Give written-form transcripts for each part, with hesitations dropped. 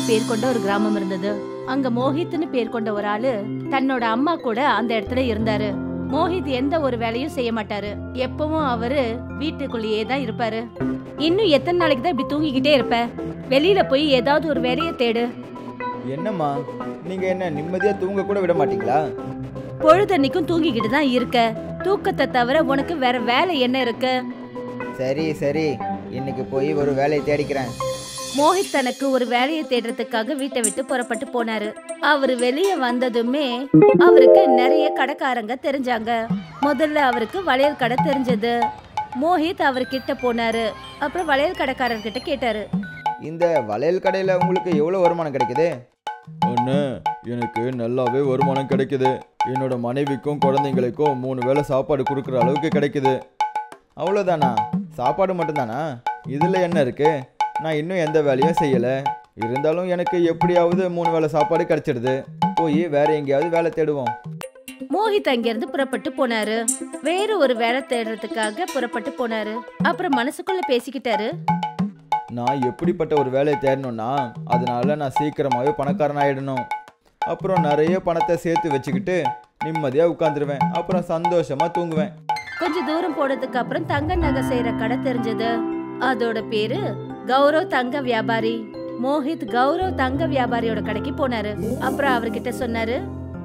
பேர் கொண்ட ஒரு கிராமம் இருந்தது. அங்க மோஹித்னு பேர் கொண்ட ஒரு ஆளு தன்னோட அம்மா கூட அந்த இடத்துல இருந்தாரு. மோஹித் எந்த ஒரு வேலையும் செய்ய மாட்டாரு. எப்பவும் அவரு வீட்டுக்குள்ளேயே தான் இருப்பாரு. இன்னும் எத்தனை நாளைக்கு தான் இப்படி தூங்கிக்கிட்டே இருப்ப? வெளியில போய் ஏதாவது ஒரு வேலையை தேடு. என்னம்மா நீங்க என்ன நிம்மதியா தூங்க கூட விட மாட்டீங்களா? பொழுதன்னைக்கும் தூங்கிக்கிட்டு தான் இருக்க. தூக்கத்தை தவிர உனக்கு வேற வேலை என்ன இருக்கு? சரி சரி, இன்னைக்கு போய் ஒரு வேலையை தேடிக்கிறேன். மோஹித் தனக்கு ஒரு வேலையை தேடுறதுக்காக வீட்டை விட்டு புறப்பட்டு போனாரு. அவரு வெளியே வந்ததுமே அவருக்கு நிறைய கடைக்காரங்க தெரிஞ்சாங்க. முதல்ல அவருக்கு வளையல் கடை தெரிஞ்சது. மோஹித் அவர்கிட்ட போனாரு. அப்புறம் வளையல் கடைக்காரர்கிட்ட கேட்டாரு, இந்த வளையல் கடையில் உங்களுக்கு எவ்வளோ வருமானம் கிடைக்குது? அண்ணே, எனக்கு நல்லாவே வருமானம் கிடைக்குது. என்னோட மனைவிக்கும் குழந்தைங்களுக்கும் 3 வேளை சாப்பாடு கொடுக்குற அளவுக்கு கிடைக்குது. அவ்வளோதானா? சாப்பாடு மட்டும்தானா? இதில் என்ன இருக்கு? நான் இன்னும் எந்த வேலையும் செய்யலை. இருந்தாலும் எனக்கு எப்படியாவது 3 வேளை சாப்பாடு கிடைச்சிடுது. போய் வேற எங்கேயாவது வேலை தேடுவோம். மோஹித் அங்கிருந்து புறப்பட்டு போனாரு. வேற ஒரு வேலை தேடுறதுக்காக புறப்பட்டு போனாரு. அப்புறம் மனசுக்குள்ள பேசிக்கிட்டாரு, நான் எப்படிப்பட்ட ஒரு வேலையை தேடணும்னா அதனால நான் சீக்கிரமாகவே பணக்காரன் ஆகிடணும். அப்புறம் நிறைய பணத்தை சேர்த்து வச்சுக்கிட்டு நிம்மதியாக உட்காந்துருவேன். அப்புறம் சந்தோஷமாக தூங்குவேன். கொஞ்சம் தூரம் போனதுக்கு அப்புறம் தங்க நகை செய்யற கடை தெரிஞ்சது. அதோட பேரு கௌரவ் தங்க வியாபாரி. மோஹித் கௌரவ் தங்க வியாபாரியோட கடைக்கு போனாரு. அப்புறம் அவர்கிட்ட சொன்னாரு,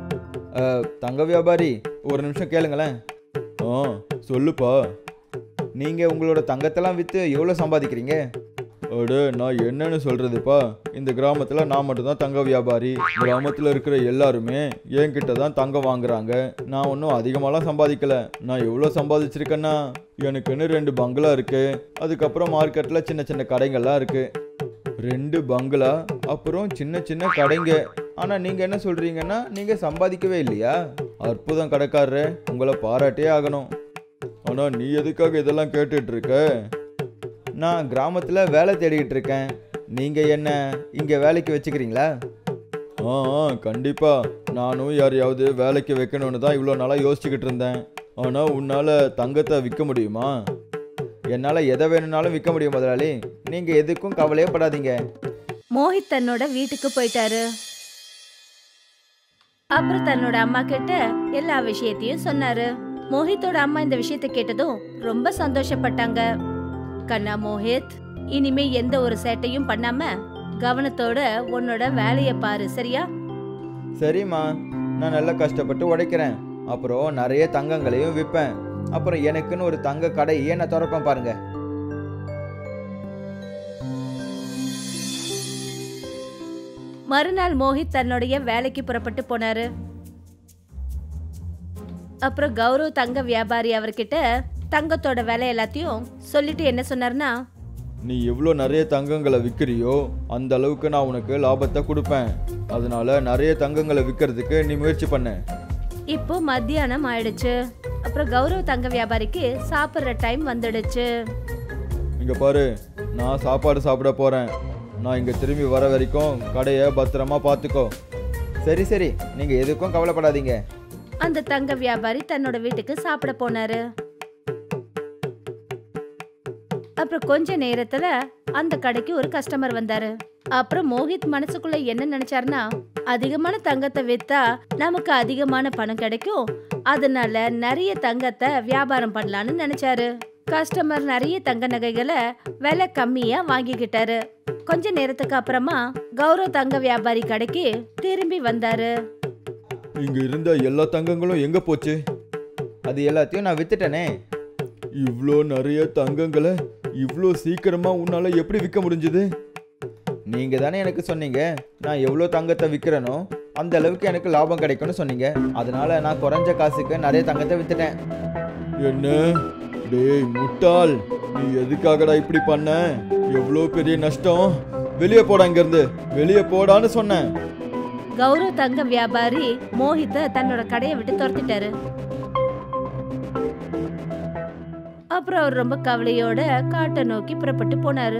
தங்க வியாபாரி, ஒரு நிமிஷம் கேளுங்களேன். சொல்லுப்பா. நீங்கள் உங்களோட தங்கத்தெல்லாம் விற்று எவ்வளோ சம்பாதிக்கிறீங்க? அட, நான் என்னன்னு சொல்றதுப்பா. இந்த கிராமத்தில் நான் மட்டும்தான் தங்க வியாபாரி. கிராமத்தில் இருக்கிற எல்லாருமே என்கிட்ட தான் தங்கம் வாங்குறாங்க. நான் ஒன்றும் அதிகமாலாம் சம்பாதிக்கல. நான் எவ்வளோ சம்பாதிச்சிருக்கேன்னா, எனக்குன்னு 2 பங்களா இருக்கு. அதுக்கப்புறம் மார்க்கெட்டில் சின்ன சின்ன கடைகள்லாம் இருக்கு. 2 பங்களா, அப்புறம் சின்ன சின்ன கடைங்க. ஆனால் நீங்கள் என்ன சொல்கிறீங்கன்னா நீங்கள் சம்பாதிக்கவே இல்லையா? அற்புதம் கடைக்காரரே, உங்களை பாராட்டே ஆகணும். ஆனால் நீ எதுக்காக இதெல்லாம் கேட்டுட்டு இருக்க? நான் கிராமத்தில் வேலை தேடிக்கிட்டு இருக்கேன். நீங்கள் என்ன இங்கே வேலைக்கு வச்சுக்கிறீங்களா? கண்டிப்பா. நானும் யாரையாவது வேலைக்கு வைக்கணும்னு தான் இவ்வளோ நாளாக யோசிச்சுக்கிட்டு இருந்தேன். ஆனால் உன்னால் தங்கத்தை விற்க முடியுமா? என்னால் எதை வேணும்னாலும் விற்க முடியும் முதலாளி. நீங்கள் எதுக்கும் கவலையே படாதீங்க. மோஹித் தன்னோட வீட்டுக்கு போயிட்டாரு. அப்புறம் தன்னோட அம்மா கிட்ட எல்லா விஷயத்தையும் சொன்னாரு. மோஹித்தோட அம்மா இந்த விஷயத்தை கேட்டதும் ரொம்ப சந்தோஷப்பட்டாங்க. கண்ணா மோஹித், இனிமே எந்த ஒரு சேட்டையும் பண்ணாம கவனத்தோட உன்னோட வேலையை பாரு, சரியா? சரிம்மா, நான் நல்லா கஷ்டப்பட்டு உழைக்கிறேன். அப்புறம் நிறைய தங்கங்களையும் விற்பேன். அப்புறம் எனக்குன்னு ஒரு தங்க கடையே நான் திறப்பேன் பாருங்க. மறுநாள் மோஹித் தன்னுடைய வேலைக்கு புறப்பட்டு போனாரு. அப்புறம் கௌரவ் தங்க வியாபாரி அவர்கிட்ட தங்கத்தோட விலை எல்லாத்தையும் சொல்லிட்டு என்ன சொன்னார்னா, நீ எவ்வளோ நிறைய தங்கங்களை விற்கிறியோ அந்த அளவுக்கு நான் உனக்கு லாபத்தை கொடுப்பேன். அதனால நிறைய தங்கங்களை விற்கிறதுக்கு நீ முயற்சி பண்ண. இப்போ மத்தியானம் ஆயிடுச்சு. அப்புறம் கௌரவ் தங்க வியாபாரிக்கு சாப்பிட்ற டைம் வந்துடுச்சு. இங்க பாரு, நான் சாப்பாடு சாப்பிட போறேன். நான் இங்க திரும்பி வர வரைக்கும் கடையை பத்திரமா பார்த்துக்கோ. சரி சரி, நீங்கள் எதுக்கும் கவலைப்படாதீங்க. அந்த தங்க வியாபாரி தன்னோட வீட்டுக்கு சாப்பிட போனாரு. அப்புறம் கொஞ்ச நேரத்துல அந்த கடைக்கு ஒரு கஸ்டமர் வந்தாரு. அப்புறம் மோஹித் மனசுக்குள்ள என்ன நினைச்சாருன்னா, அதிகமான தங்கத்தை வித்தா நமக்கு அதிகமான பணம் கிடைக்கும். அதனால நிறைய தங்கத்தை வியாபாரம் பண்ணலான்னு நினைச்சாரு. கஸ்டமர் நிறைய தங்க நகைகளை விலை கம்மியா வாங்கிக்கிட்டாரு. கொஞ்ச நேரத்துக்கு அப்புறமா கௌரவ் தங்க வியாபாரி கடைக்கு திரும்பி வந்தாரு. இங்க இருந்த எல்லா தங்கங்களும் எங்க போச்சு? அது எல்லாத்தையும் நான் வித்துட்டேனே. இவ்வளோ நிறைய தங்கங்களை இவ்வளோ சீக்கிரமா உன்னால எப்படி விற்க முடிஞ்சது? நீங்க தானே எனக்கு சொன்னீங்க, நான் எவ்வளோ தங்கத்தை விற்கிறேனோ அந்த அளவுக்கு எனக்கு லாபம் கிடைக்கும்னு சொன்னீங்க. அதனால நான் குறைஞ்ச காசுக்கு நிறைய தங்கத்தை வித்துட்டேன். என்ன? டேய் முட்டாள், நீ எதுக்காகடா இப்படி பண்ண? எவ்வளோ பெரிய நஷ்டம். வெளியே போடா, இங்கிருந்து வெளியே போடான்னு சொன்னேன். கௌரவ் தங்க வியாபாரி மோஹித்த தன்னோட கடையை விட்டு துரத்திட்டாரு. அப்புறம் அவர் ரொம்ப கவலையோட காட்டை நோக்கி புறப்பட்டு போனாரு.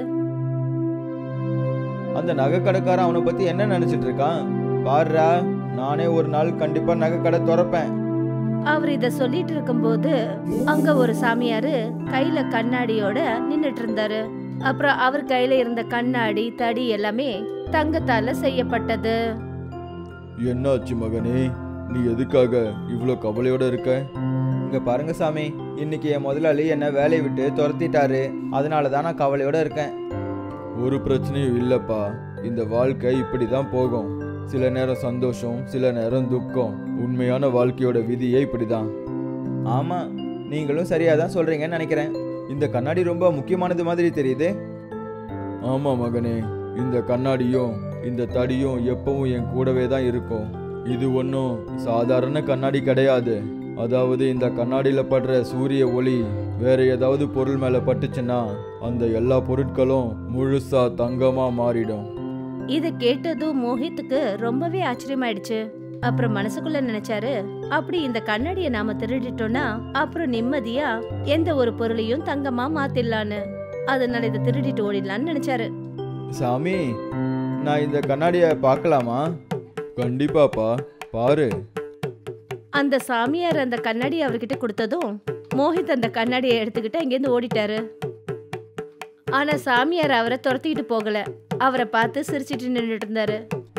அந்த நகை கடைக்காரன் அவனை பத்தி என்ன நினைச்சிட்டு இருக்கான் பாருடா. நானே ஒரு நாள் கண்டிப்பா நகை கடை திறப்பேன். அவர் இத சொல்லிட்டு இருக்கும்போது அங்க ஒரு சாமியாரு கையில கண்ணாடியோட நின்னுட்டு இருந்தாரு. அப்புறம் அவர் கையில இருந்த கண்ணாடி தடி எல்லாமே தங்கத்தால செய்யப்பட்டது. என்னாச்சு மகனே, நீ எதுக்காக இவ்வளோ கவலையோட இருக்க? இங்க பாருங்க சாமி, இன்னைக்கு என் முதலாளி என்னை வேலையை விட்டு துரத்திட்டாரு. அதனால தான் நான் கவலையோட இருக்கேன். ஒரு பிரச்சனையும் இல்லப்பா, இந்த வாழ்க்கை இப்படி தான் போகும். சில நேரம் சந்தோஷம், சில நேரம் துக்கம். உண்மையான வாழ்க்கையோட விதியே இப்படிதான். ஆமா, நீங்களும் சரியா தான் சொல்றீங்கன்னு நினைக்கிறேன். இந்த கண்ணாடி ரொம்ப முக்கியமானது மாதிரி தெரியுது. ஆமா மகனே, இந்த கண்ணாடியும் இந்த தடியும் எப்பவும் என் கூடவே தான் இருக்கும். இது ஒன்றும் சாதாரண கண்ணாடி கிடையாது. அதாவது இந்த கண்ணாடியில் படுற சூரிய ஒளி வேற ஏதாவது பொருள் மேலே பட்டுச்சுன்னா அந்த எல்லா பொருட்களும் முழுசா தங்கமா மாறிடும். இத கேட்டதும் மோஹித்துக்கு ரொம்பவே ஆச்சரியமாயிடுச்சு. அப்புறம் மனசுக்குள்ள நினைச்சாரு, அப்படி இந்த கண்ணாடிய நாம திருடிட்டோம்னா அப்புறம் நிம்மதியா எந்த ஒரு பொருளையும் தங்கமா மாத்திடலான்னு. அதனால இதை திருடிட்டு ஓடிடலான்னு நினைச்சாரு. சாமி, நான் இந்த கண்ணாடியை பார்க்கலாமா? கண்டிப்பாப்பா, பாரு. அந்த சாமியார் அந்த கண்ணாடியை அவர்கிட்ட கொடுத்ததும் மோஹித் அந்த கண்ணாடியை எடுத்துக்கிட்டு அங்கேருந்து ஓடிட்டாரு. ஆனா சாமியார் அவரை துரத்திக்கிட்டு போகல. அவரை பார்த்து சிரிச்சிட்டு நின்றுட்டு இருந்தாரு.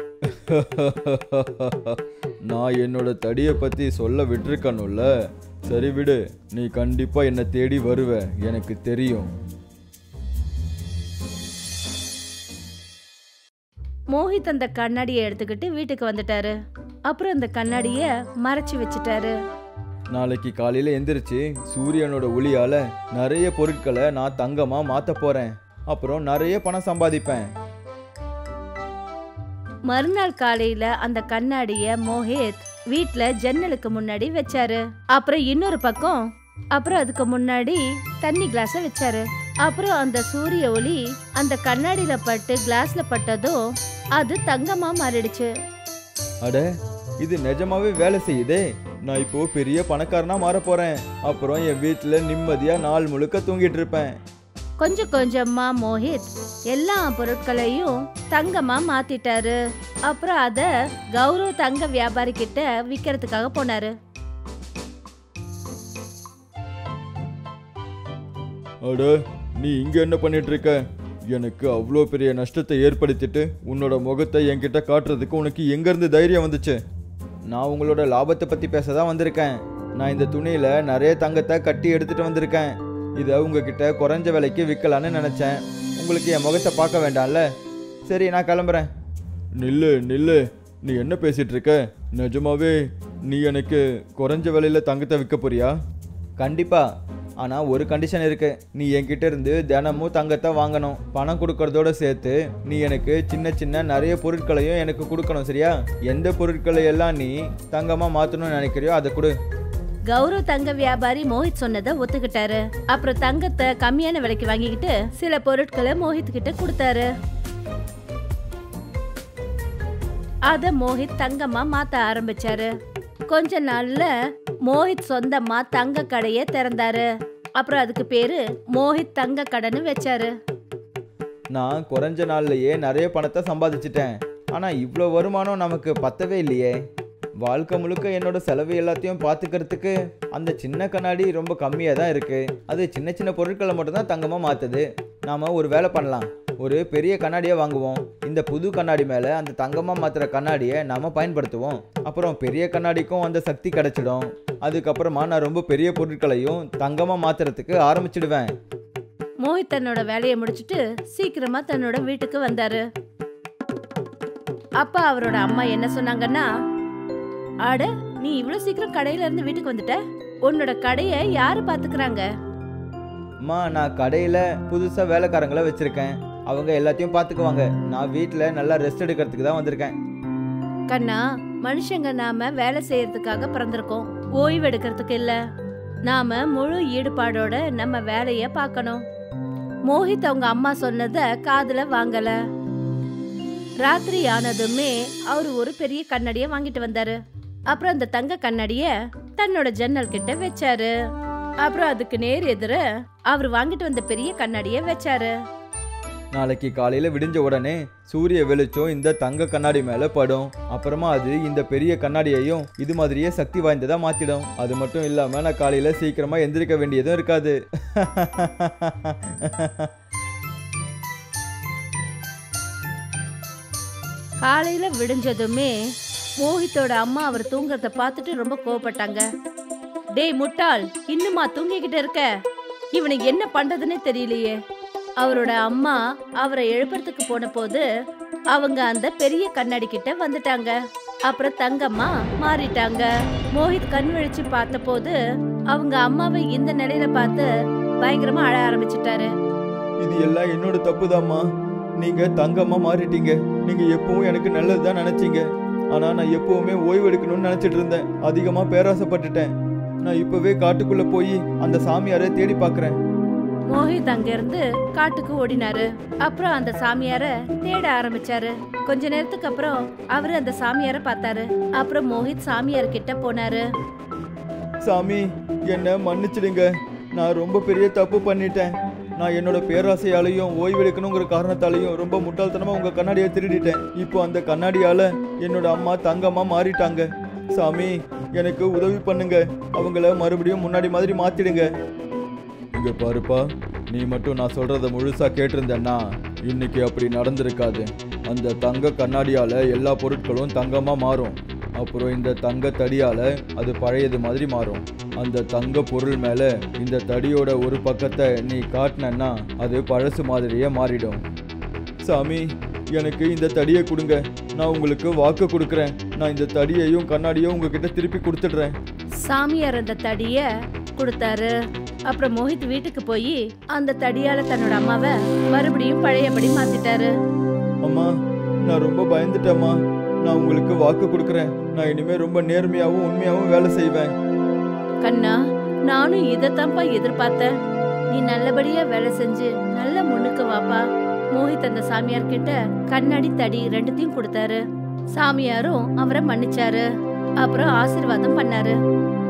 நான் என்னோட தடியை பத்தி சொல்ல விட்டுருக்கணும்ல. சரி விடு, நீ கண்டிப்பா என்னை தேடி வருவ, எனக்கு தெரியும். மோஹித் அந்த கண்ணாடியை எடுத்துக்கிட்டு வீட்டுக்கு வந்துட்டாரு. அப்புறம் அந்த கண்ணாடிய மறைச்சு வச்சுட்டாரு. நாளைக்கு காலையில எந்திரிச்சு சூரியனோட ஒளியால நிறைய பொருட்களை நான் தங்கமா மாத்த போறேன். அப்புறம் நிறைய பணம் சம்பாதிப்பேன். மறுநாள் காலையில அந்த கண்ணாடிய மோஹித் வீட்ல ஜன்னலுக்கு முன்னாடி வச்சாரு. அப்புறம் இன்னொரு பக்கம் அதுக்கு முன்னாடி தண்ணி கிளாஸ வச்சாரு. அப்புறம் அந்த சூரிய ஒளி அந்த கண்ணாடியில பட்டு கிளாஸ்ல பட்டதும் அது தங்கமா மாறிடுச்சு. அட, இது நிஜமாவே வேலை செய்யுதே. நான் இப்போ பெரிய பணக்காரனா மாற போறேன். அப்புறம் என் வீட்டுல நிம்மதியா நாள் முழுக்க தூங்கிட்டு இருப்பேன். கொஞ்சம் கொஞ்சமா மோஹித் எல்லா பொருட்களையும் தங்கமா மாத்திட்டாரு. அப்புறம் அத கௌரவ் தங்க வியாபாரி கிட்ட விக்கிறதுக்காக போனாரு. அட, நீ இங்க என்ன பண்ணிட்டு இருக்க? எனக்கு அவ்வளோ பெரிய நஷ்டத்தை ஏற்படுத்திட்டு உன்னோட முகத்தை என்கிட்ட காட்டுறதுக்கு உனக்கு எங்கேருந்து தைரியம் வந்துச்சு? நான் உங்களோட லாபத்தை பற்றி பேச தான் வந்திருக்கேன். நான் இந்த துணியில் நிறைய தங்கத்தை கட்டி எடுத்துகிட்டு வந்திருக்கேன். இதை உங்ககிட்ட குறைஞ்ச விலைக்கு விற்கலான்னு நினச்சேன். உங்களுக்கு என் முகத்தை பார்க்க வேண்டாம்ல. சரி, நான் கிளம்புறேன். நில்லு நில்லு, நீ என்ன பேசிட்டு இருக்க? நிஜமாவே நீ எனக்கு குறைஞ்ச விலையில் தங்கத்தை விற்க போறியா? கண்டிப்பாக. ஆனால் ஒரு கண்டிஷன் இருக்குது. நீ என்கிட்ட இருந்து தினமும் தங்கத்தை வாங்கணும். பணம் கொடுக்கறதோட சேர்த்து நீ எனக்கு சின்ன சின்ன நிறைய பொருட்களையும் எனக்கு கொடுக்கணும். சரியா? எந்த பொருட்களை எல்லாம் நீ தங்கமாக மாற்றணும்னு நினைக்கிறியோ அதை கொடு. கௌரவ் தங்க வியாபாரி மோஹித் சொன்னதை ஒத்துக்கிட்டாரு. அப்புறம் தங்கத்தை கம்மியான விலைக்கு வாங்கிக்கிட்டு சில பொருட்களை மோஹித் கிட்ட கொடுத்தாரு. அத மோஹித் தங்கமா மாத்த ஆரம்பிச்சாரு. கொஞ்ச நாள்ல மோஹித் சொந்தமா தங்க கடைய திறந்தாரு. அப்புறம் அதுக்கு பேரு மோஹித் தங்க கடைன்னு வச்சாரு. நான் குறைஞ்ச நாள்லயே நிறைய பணத்தை சம்பாதிச்சிட்டேன். ஆனால் இவ்வளோ வருமானம் நமக்கு பத்தவே இல்லையே. வாழ்க்கை முழுக்க என்னோட செலவு எல்லாத்தையும் பார்த்துக்கிறதுக்கு அந்த சின்ன கண்ணாடி ரொம்ப கம்மியாக தான் இருக்குது. அது சின்ன சின்ன பொருட்களை மட்டும்தான் தங்கமாக மாற்றுது. நாம் ஒரு வேலை பண்ணலாம். ஒரு பெரிய கண்ணாடியை வாங்குவோம். இந்த புது கண்ணாடி மேலே அந்த தங்கமாக மாற்றுற கண்ணாடியை நாம் பயன்படுத்துவோம். அப்புறம் பெரிய கண்ணாடிக்கும் அந்த சக்தி கிடைச்சிடும். அதுக்கப்புறமா நான் ரொம்ப பெரிய பொருட்களையும் தங்கமாக மாற்றுறதுக்கு ஆரம்பிச்சிடுவேன். மோஹித் தன்னோட வேலையை முடிச்சுட்டு சீக்கிரமா தன்னோட வீட்டுக்கு வந்தாரு. அப்ப அவரோட அம்மா என்ன சொன்னாங்கன்னா, அட, நீ இவ்வளவு சீக்கிரம் கடையில இருந்து வீட்டுக்கு வந்துட்ட? உன்னோட கடைய யாரு பாத்துக்கிறாங்க? அம்மா, நான் கடையில் புதுசாக வேலைக்காரங்களை வச்சுருக்கேன். அவங்க எல்லாத்தையும் பார்த்துக்குவாங்க. நான் வீட்டில் நல்லா ரெஸ்ட் எடுக்கிறதுக்கு தான் வந்திருக்கேன். கண்ணா, மனுஷங்க நாம வேலை செய்யறதுக்காக பிறந்திருக்கோம், ஓய்வு எடுக்கிறதுக்கு இல்ல. நாம முழு ஈடுபாடோட நம்ம வேலைய பார்க்கணும். மோஹித் அவங்க அம்மா சொன்னத காதுல வாங்கல. ராத்திரி ஆனதுமே அவரு ஒரு பெரிய கண்ணாடிய வாங்கிட்டு வந்தாரு. அப்புறம் அந்த தங்க கண்ணாடிய தன்னோட ஜன்னல் கிட்ட வச்சாரு. அப்புறம் அதுக்கு நேர் எதிர அவர் வாங்கிட்டு வந்த பெரிய கண்ணாடிய வச்சாரு. நாளைக்கு காலையில் விடிஞ்ச உடனே சூரிய வெளிச்சம் இந்த தங்க கண்ணாடி மேலே படும். அப்புறமா அது இந்த பெரிய கண்ணாடியையும் இது மாதிரியே சக்தி வாய்ந்ததா மாத்திடும். அது மட்டும் இல்லாமல் நான் காலையில் சீக்கிரமாக எந்திரிக்க வேண்டியதும் இருக்காது. காலையில விடிஞ்சதுமே மோஹித்தோட அம்மா அவர் தூங்குறத பார்த்துட்டு ரொம்ப கோவப்பட்டாங்க. டேய் முட்டாள், இன்னுமா தூங்கிக்கிட்டு இருக்க? இவனுக்கு என்ன பண்றதுன்னே தெரியலையே. அவரோட அம்மா அவரை எழுப்புறதுக்கு போன போது அவங்க அந்த பெரிய கண்ணாடி கிட்ட வந்துட்டாங்க. அப்புறம் தங்கம்மா மாறிட்டாங்க. மோஹித் கண் விழிச்சு பார்த்த போது அவங்க அம்மாவை இந்த நிலையில பார்த்து பயங்கரமா அழ ஆரம்பிச்சிட்டாரு. இது எல்லாம் என்னோட தப்புதாம்மா. நீங்க தங்கம்மா மாறிட்டீங்க. நீங்க எப்பவும் எனக்கு நல்லதுதான் நினைச்சீங்க. ஆனா நான் எப்பவுமே ஓய்வு எடுக்கணும்னு நினைச்சிட்டு இருந்தேன். அதிகமா பேராசைப்பட்டுட்டேன். நான் இப்பவே காட்டுக்குள்ள போய் அந்த சாமியாரை தேடி பார்க்கறேன். மோஹித் அங்கிருந்து காட்டுக்கு ஓடினாரு. அப்புறம் அந்த சாமியார தேட ஆரம்பிச்சாரு. கொஞ்ச நேரத்துக்கு அப்புறம் அவரு அந்த சாமியார பார்த்தாரு. அப்புறம் மோஹித் சாமியார் கிட்ட போனாரு. சாமி, என்ன மன்னிச்சிடுங்க. நான் ரொம்ப பெரிய தப்பு பண்ணிட்டேன். நான் என்னோட பேராசையாலையும் ஓய்வு எடுக்கணுங்கிற காரணத்தாலையும் ரொம்ப முட்டாள்தனமா உங்க கண்ணாடியை திருடிட்டேன். இப்போ அந்த கண்ணாடியால என்னோட அம்மா தங்கம்மா மாறிட்டாங்க. சாமி, எனக்கு உதவி பண்ணுங்க. அவங்கள மறுபடியும் முன்னாடி மாதிரி மாத்திடுங்க. இங்க பாருப்பா, நீ மட்டும் நான் சொல்றத முழுசா கேட்டிருந்தேன்னா இன்னைக்கு அப்படி நடந்திருக்காது. அந்த தங்க கண்ணாடியால எல்லா பொருட்களும் தங்கமா மாறும். அப்புறம் இந்த தங்க தடியால அது பழையது மாதிரி மாறும். அந்த தங்க பொருள் மேல இந்த தடியோட ஒரு பக்கத்தை நீ காட்டினா அது பழசு மாதிரியே மாறிடும். சாமி, எனக்கு இந்த தடியை கொடுங்க. நான் உங்களுக்கு வாக்கு கொடுக்குறேன். நான் இந்த தடியையும் கண்ணாடியும் உங்ககிட்ட திருப்பி கொடுத்துடுறேன். சாமியார் அந்த தடிய கொடுத்தாரு. அப்புறம் மோஹித் வீட்டுக்கு போய் அந்த தடியால தன்னோட அம்மாவை மறுபடியும் பழையபடி மாத்திட்டாரு. அம்மா, நான் ரொம்ப பயந்துட்டேம்மா. நான் உங்களுக்கு வாக்கு கொடுக்குறேன். நான் இனிமே ரொம்ப நேர்மையாவும் உண்மையாவும் வேலை செய்வேன். கண்ணா, நானும் இதைத்தான்ப்பா எதிர்பார்த்தேன். நீ நல்லபடியா வேலை செஞ்சு நல்ல முன்னுக்கு வாப்பா. மோஹித் அந்த சாமியார் கிட்ட கண்ணாடி தடி ரெண்டுத்தையும் கொடுத்தாரு. சாமியாரும் அவரை மன்னிச்சாரு. அப்புறம் ஆசீர்வாதம் பண்ணாரு.